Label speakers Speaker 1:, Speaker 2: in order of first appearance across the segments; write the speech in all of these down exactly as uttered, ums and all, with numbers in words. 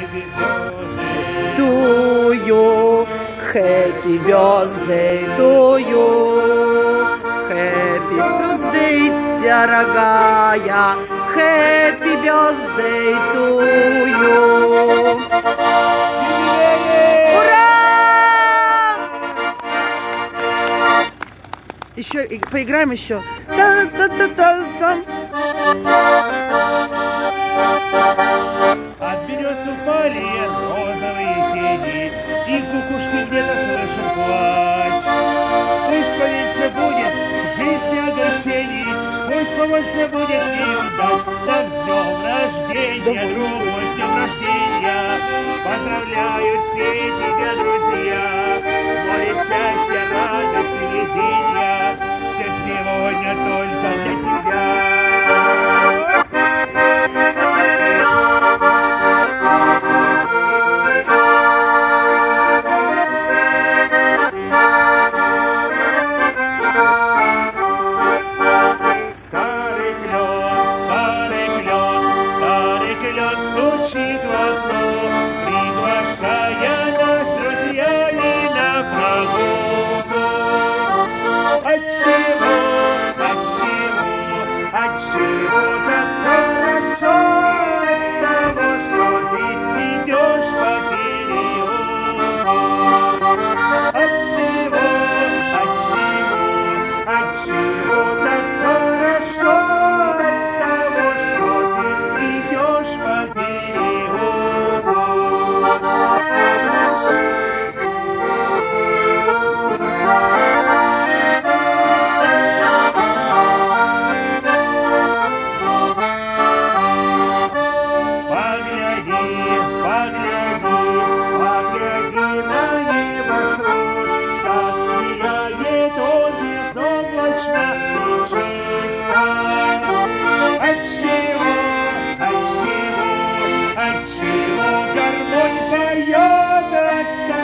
Speaker 1: to you, happy birthday to you, happy birthday, дорогая, happy birthday to you. Ура! Еще поиграем еще.
Speaker 2: От берез упали розовые тени, и кукушки где-то слышат плач. Пусть поменьше будет жизни огорчений, пусть побольше будет неудач. Так с днем рождения, другой с днем рождения, поздравляют все тебя друзья. Море счастья, радости, везения, все сегодня только для тебя.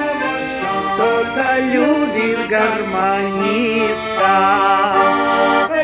Speaker 1: Кто-то любит гармониста.